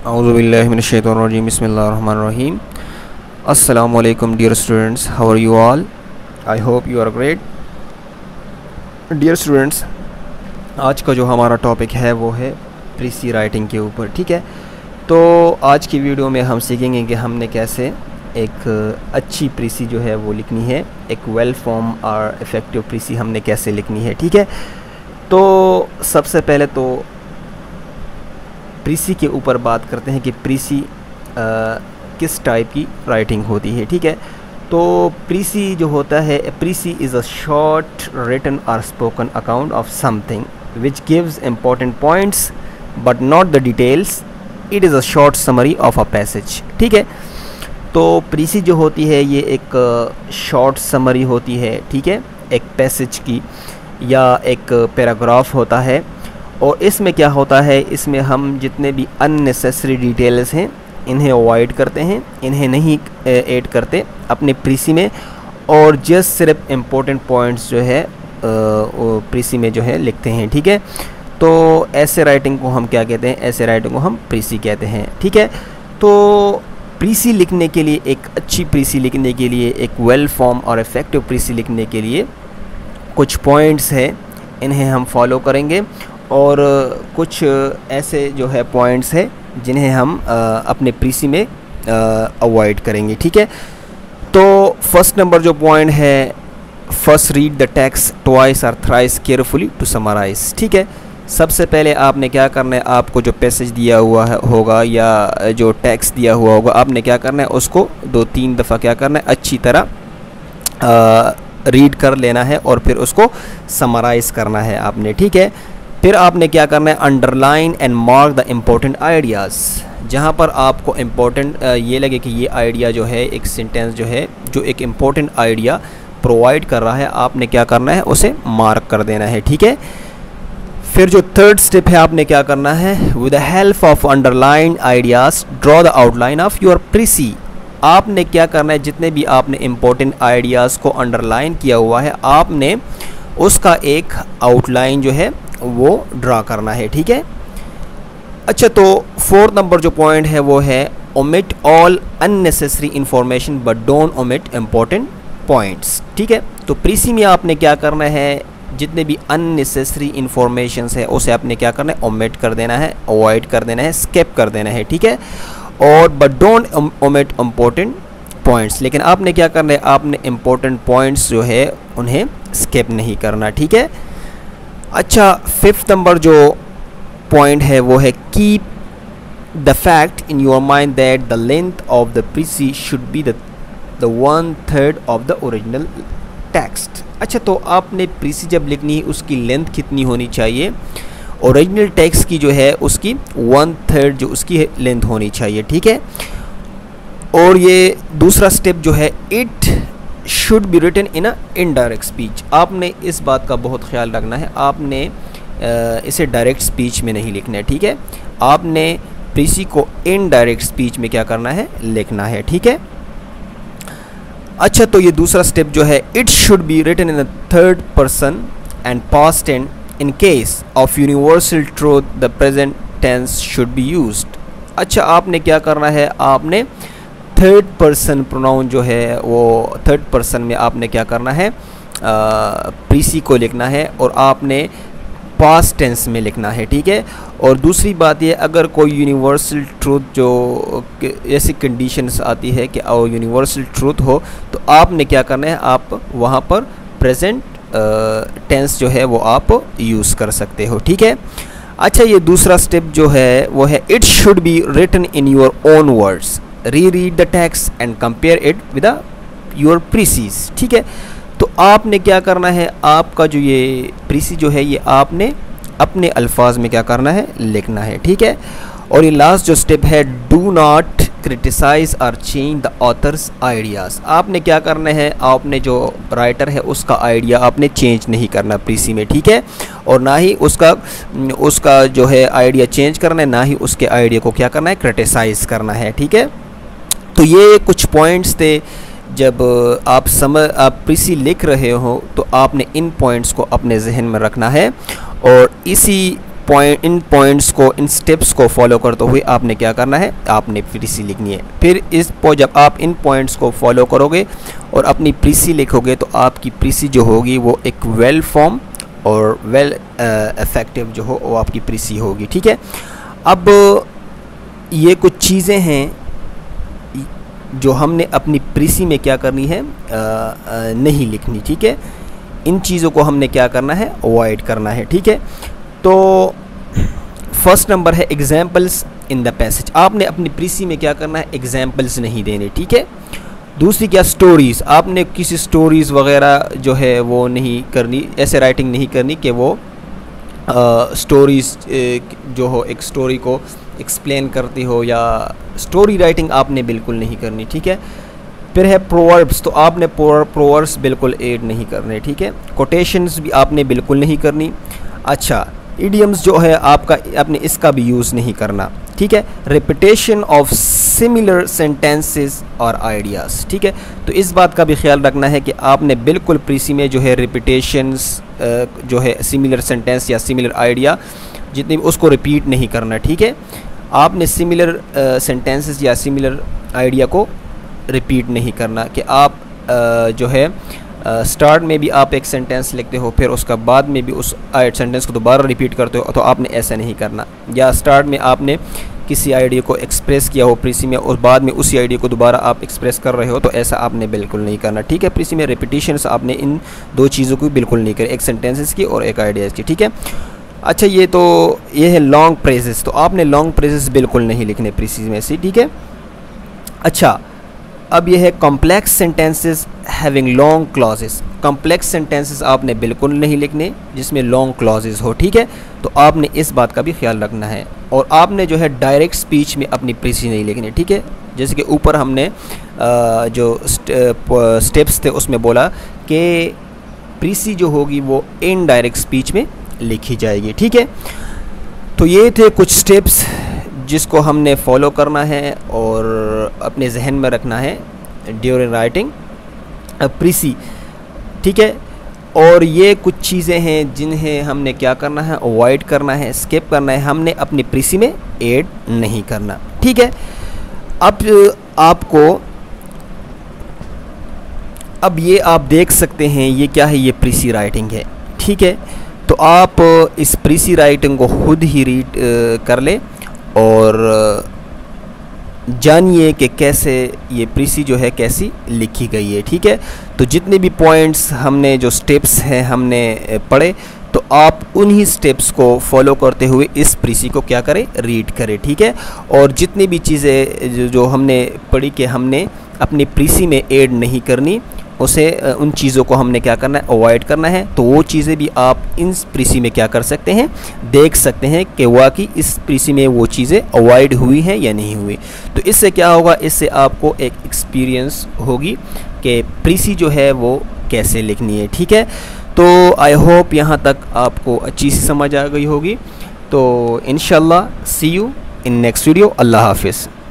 Auzubillahi minash-shaytanir-rajim. Bismillahir-rahmanir-rahim. Assalamu alaikum dear students. How are you all? I hope you are great. Dear students, आज का जो हमारा topic है वो है प्रीसी राइटिंग के ऊपर, ठीक है। तो आज की वीडियो में हम सीखेंगे कि हमने कैसे एक अच्छी प्रीसी जो है वो लिखनी है, एक वेल फॉर्म और इफ़ेक्टिव प्रीसी हमने कैसे लिखनी है, ठीक है। तो सबसे पहले तो प्रीसी के ऊपर बात करते हैं कि प्रीसी किस टाइप की राइटिंग होती है, ठीक है। तो प्रीसी जो होता है, precis is a short written और spoken account of something which gives important points but not the details. It is a short summary of a passage, ठीक है। तो प्रीसी जो होती है ये एक शॉर्ट समरी होती है, ठीक है, एक पैसेज की या एक पैराग्राफ होता है। और इसमें क्या होता है, इसमें हम जितने भी अननेसेसरी डिटेल्स हैं इन्हें अवॉइड करते हैं, इन्हें नहीं ऐड करते अपने प्रीसी में, और जस्ट सिर्फ इम्पोर्टेंट पॉइंट्स जो है प्रीसी में जो है लिखते हैं, ठीक है। तो ऐसे राइटिंग को हम क्या कहते हैं, ऐसे राइटिंग को हम प्रीसी कहते हैं, ठीक है। तो प्रीसी लिखने के लिए, एक अच्छी प्रीसी लिखने के लिए, एक वेल फॉर्म और इफ़ेक्टिव प्रीसी लिखने के लिए कुछ पॉइंट्स हैं, इन्हें हम फॉलो करेंगे, और कुछ ऐसे जो है पॉइंट्स हैं जिन्हें हम अपने प्रीसी में अवॉइड करेंगे, ठीक है। तो फर्स्ट नंबर जो पॉइंट है, first read the text twice और थ्राइस केयरफुली टू समराइज, ठीक है। सबसे पहले आपने क्या करना है, आपको जो पैसेज दिया हुआ है होगा या जो टेक्स्ट दिया हुआ होगा, आपने क्या करना है, उसको 2-3 दफ़ा क्या करना है, अच्छी तरह रीड कर लेना है और फिर उसको समराइज़ करना है आपने, ठीक है। फिर आपने क्या करना है, underline and mark the important ideas. जहाँ पर आपको इम्पोर्टेंट ये लगे कि ये आइडिया जो है, एक सेंटेंस जो है जो एक इम्पोर्टेंट आइडिया प्रोवाइड कर रहा है, आपने क्या करना है, उसे मार्क कर देना है, ठीक है। फिर जो थर्ड स्टेप है, आपने क्या करना है, with the help of underline ideas draw the outline of your precis. आपने क्या करना है, जितने भी आपने इम्पोर्टेंट आइडियाज़ को अंडरलाइन किया हुआ है, आपने उसका एक आउटलाइन जो है वो ड्रा करना है, ठीक है। अच्छा, तो फोर्थ नंबर जो पॉइंट है वो है omit all unnecessary information but don't omit important points, ठीक है। तो प्रीसी में आपने क्या करना है, जितने भी अननेसेसरी इंफॉर्मेशंस है उसे आपने क्या करना है, ओमिट कर देना है, अवॉइड कर देना है, स्किप कर देना है, ठीक है। और but don't omit important points, लेकिन आपने क्या करना है, आपने इम्पोर्टेंट पॉइंट्स जो है उन्हें स्किप नहीं करना, ठीक है। अच्छा, फिफ्थ नंबर जो पॉइंट है वो है keep the fact in your mind that the length of the precis should be the 1/3 of the original text. अच्छा, तो आपने प्रीसी जब लिखनी है उसकी लेंथ कितनी होनी चाहिए, ओरिजिनल टेक्स्ट की जो है उसकी 1/3 जो उसकी लेंथ होनी चाहिए, ठीक है। और ये दूसरा स्टेप जो है, it should be written in a indirect speech. आपने इस बात का बहुत ख्याल रखना है, आपने इसे डायरेक्ट स्पीच में नहीं लिखना है, ठीक है। आपने प्रीसी को इनडायरेक्ट स्पीच में क्या करना है, लिखना है, ठीक है। अच्छा, तो ये दूसरा स्टेप जो है, it should be written in a third person and past tense in case of universal truth the present tense should be used. अच्छा, आपने क्या करना है, आपने थर्ड पर्सन प्रोनाउन जो है वो थर्ड पर्सन में आपने क्या करना है, प्रीसी को लिखना है और आपने पास्ट टेंस में लिखना है, ठीक है। और दूसरी बात ये, अगर कोई यूनिवर्सल ट्रूथ जो ऐसी कंडीशंस आती है कि यूनिवर्सल ट्रूथ हो, तो आपने क्या करना है, आप वहाँ पर प्रेजेंट टेंस जो है वो आप यूज़ कर सकते हो, ठीक है। अच्छा, ये दूसरा स्टेप जो है वो है it should be written in your own words, read the text and compare it with your precis, ठीक है। तो आपने क्या करना है, आपका जो ये प्रीसी जो है ये आपने अपने अल्फाज में क्या करना है, लिखना है, ठीक है। और ये लास्ट जो स्टेप है, डू नॉट क्रिटिसाइज और चेंज द ऑथर्स आइडियाज़। आपने क्या करना है, आपने जो राइटर है उसका आइडिया आपने चेंज नहीं करना प्रीसी में, ठीक है। और ना ही उसका जो है आइडिया चेंज करना है, ना ही उसके आइडिया को क्या करना है, क्रिटिसाइज़ करना है, ठीक है। तो ये कुछ पॉइंट्स थे, जब आप प्रीसी लिख रहे हो तो आपने इन पॉइंट्स को अपने जहन में रखना है, और इसी इन पॉइंट्स को, इन स्टेप्स को फॉलो करते हुए आपने क्या करना है, आपने प्रीसी लिखनी है। फिर जब आप इन पॉइंट्स को फॉलो करोगे और अपनी प्रीसी लिखोगे तो आपकी प्रीसी जो होगी वो एक वेल फॉर्म और वेल इफेक्टिव जो हो वो आपकी प्रीसी होगी। ठीक है, अब ये कुछ चीज़ें हैं जो हमने अपनी प्रीसी में क्या करनी है, नहीं लिखनी। ठीक है, इन चीज़ों को हमने क्या करना है, अवॉइड करना है। ठीक है, तो फर्स्ट नंबर है एग्जाम्पल्स इन द पैसेज। आपने अपनी प्रीसी में क्या करना है, एग्जाम्पल्स नहीं देने। ठीक है, दूसरी क्या, स्टोरीज़। आपने किसी स्टोरीज़ वगैरह जो है वो नहीं करनी, ऐसे राइटिंग नहीं करनी कि वो स्टोरीज़ जो हो एक स्टोरी को एक्सप्लेन करती हो, या स्टोरी राइटिंग आपने बिल्कुल नहीं करनी। ठीक है, फिर है प्रोवर्ब्स, तो आपने प्रोवर्ब्स बिल्कुल ऐड नहीं करने। ठीक है, कोटेशंस भी आपने बिल्कुल नहीं करनी। अच्छा, इडियम्स जो है आपने इसका भी यूज़ नहीं करना। ठीक है, रिपीटेशन ऑफ सिमिलर सेंटेंसेस और आइडियाज़। ठीक है, तो इस बात का भी ख्याल रखना है कि आपने बिल्कुल प्रीसी में जो है रिपीटेशंस जो है सिमिलर सेंटेंस या सिमिलर आइडिया जितनी उसको रिपीट नहीं करना। ठीक है, आपने सिमिलर सेंटेंसेस या सिमिलर आइडिया को रिपीट नहीं करना कि आप जो है स्टार्ट में भी आप एक सेंटेंस लिखते हो फिर उसका बाद में भी उस सेंटेंस को दोबारा रिपीट करते हो, तो आपने ऐसा नहीं करना। या स्टार्ट में आपने किसी आइडिया को एक्सप्रेस किया हो प्रीसी में और बाद में उसी आइडिया को दोबारा आप एक्सप्रेस कर रहे हो, तो ऐसा आपने बिल्कुल नहीं करना। ठीक है, प्रीसी में रिपीटिशंस आपने इन दो चीज़ों को बिल्कुल नहीं करें, एक सेंटेंसेस की और एक आइडियाज़ की। ठीक है, अच्छा, ये है लॉन्ग प्रेजेस, तो आपने लॉन्ग प्रेजेस बिल्कुल नहीं लिखने प्रीसी में से। ठीक है, अच्छा, अब ये है complex sentences having long clauses. Complex sentences आपने बिल्कुल नहीं लिखने जिसमें लॉन्ग क्लॉजेस हो। ठीक है, तो आपने इस बात का भी ख्याल रखना है। और आपने जो है डायरेक्ट स्पीच में अपनी प्रीसी नहीं लिखनी। ठीक है, जैसे कि ऊपर हमने जो स्टेप्स थे उसमें बोला कि प्रीसी जो होगी वो इनडायरेक्ट स्पीच में लिखी जाएगी। ठीक है, तो ये थे कुछ स्टेप्स जिसको हमने फॉलो करना है और अपने जहन में रखना है ड्यूरिंग राइटिंग प्रीसी। ठीक है, और ये कुछ चीज़ें हैं जिन्हें हमने क्या करना है, अवॉइड करना है, स्किप करना है, हमने अपनी प्रीसी में ऐड नहीं करना। ठीक है, अब ये आप देख सकते हैं ये क्या है, ये प्रीसी राइटिंग है। ठीक है, तो आप इस प्रीसी राइटिंग को खुद ही रीड कर लें और जानिए कि कैसे ये प्रीसी जो है कैसी लिखी गई है। ठीक है, तो जितने भी पॉइंट्स हमने जो स्टेप्स हैं हमने पढ़े, तो आप उन्हीं स्टेप्स को फॉलो करते हुए इस प्रीसी को क्या करें, रीड करें। ठीक है, और जितनी भी चीज़ें जो हमने पढ़ी कि हमने अपनी प्रीसी में ऐड नहीं करनी, उन चीज़ों को हमने क्या करना है, अवॉइड करना है। तो वो चीज़ें भी आप इन प्रीसी में क्या कर सकते हैं, देख सकते हैं कि वाकई इस प्रीसी में वो चीज़ें अवॉइड हुई हैं या नहीं हुई। तो इससे क्या होगा, इससे आपको एक एक्सपीरियंस होगी कि प्रीसी जो है वो कैसे लिखनी है। ठीक है, तो आई होप यहाँ तक आपको अच्छी सी समझ आ गई होगी। तो इंशाल्लाह see you in next video. अल्लाह हाफिज़।